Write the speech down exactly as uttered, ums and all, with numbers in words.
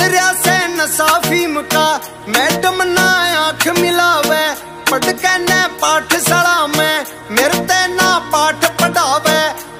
रहा से नशा फीम का, मैडम ना आंख मिलावे, पढ़ के न पाठशाला में मेरे ते ना पाठ पढ़ावे।